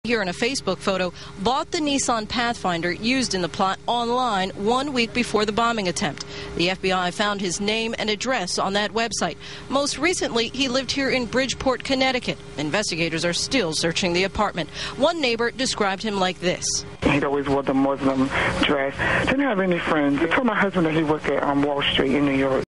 Here in a Facebook photo, bought the Nissan Pathfinder used in the plot online 1 week before the bombing attempt. The FBI found his name and address on that website. Most recently, he lived here in Bridgeport, Connecticut. Investigators are still searching the apartment. One neighbor described him like this. He always wore the Muslim dress. Didn't have any friends. I told my husband that he worked at Wall Street in New York.